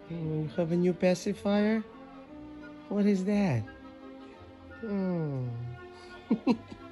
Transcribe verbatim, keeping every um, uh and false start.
Hmm, you have a new pacifier? What is that? Hmm.